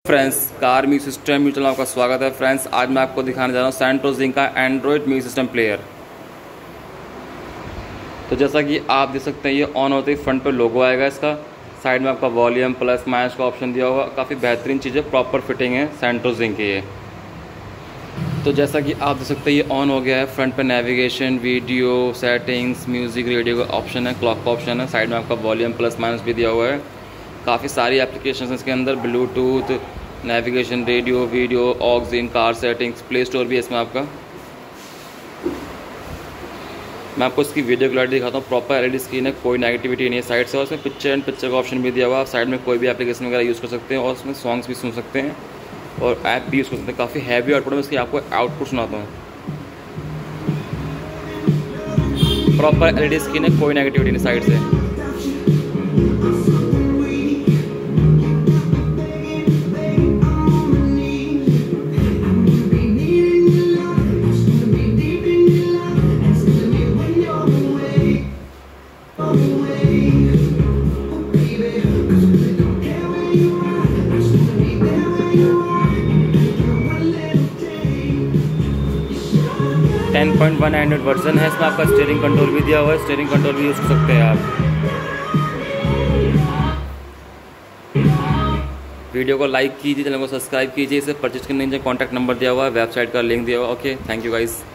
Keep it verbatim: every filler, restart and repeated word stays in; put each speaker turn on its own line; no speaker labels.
Friends, car music system mutual में आपका स्वागत है। फ्रेंड्स, आज मैं आपको दिखाने जा रहा हूँ सैंटोस जिंक का एंड्रॉयड म्यूजिक सिस्टम प्लेयर। तो जैसा कि आप देख सकते हैं, ये ऑन होते ही फ्रंट पे लोगो आएगा इसका। साइड में आपका वॉल्यूम प्लस माइनस का ऑप्शन दिया होगा। काफ़ी बेहतरीन चीज़ें, प्रॉपर फिटिंग है सैंटोस जिंक की ये। तो जैसा कि आप देख सकते हैं, ये ऑन हो गया है। फ्रंट पे navigation, video, settings, music, radio का ऑप्शन है, क्लॉक का ऑप्शन है। साइड में आपका वॉल्यूम प्लस माइनस भी दिया हुआ है। काफ़ी सारी एप्लीकेशन हैं इसके अंदर, Bluetooth, navigation, radio, video, aux in, car settings, play store भी है इसमें आपका। मैं आपको इसकी वीडियो क्लैरिटी दिखाता हूँ। प्रॉपर एलईडी स्क्रीन है, कोई नेगेटिविटी नहीं है साइड से। और उसमें पिक्चर एंड पिक्चर का ऑप्शन भी दिया हुआ है। आप साइड में कोई भी एप्लीकेशन वगैरह यूज़ कर सकते हैं और उसमें सॉन्ग्स भी सुन सकते हैं और ऐप भी यूज़ कर सकते हैं। काफ़ी हैवी आउटपुट में इसकी आपको आउटपुट सुनाता हूँ। प्रॉपर एलईडी स्क्रीन है, कोई नेगेटिविटी नहीं साइड से। Ten point one Android version है इसमें। आपका स्टीयरिंग कंट्रोल भी दिया हुआ है, स्टीयरिंग कंट्रोल भी यूज़ कर सकते हैं आप। वीडियो को लाइक कीजिए, चैनल को सब्सक्राइब कीजिए। इसे परचेज करने के लिए कॉन्टैक्ट नंबर दिया हुआ है, वेबसाइट का लिंक दिया हुआ है। Okay, thank you guys.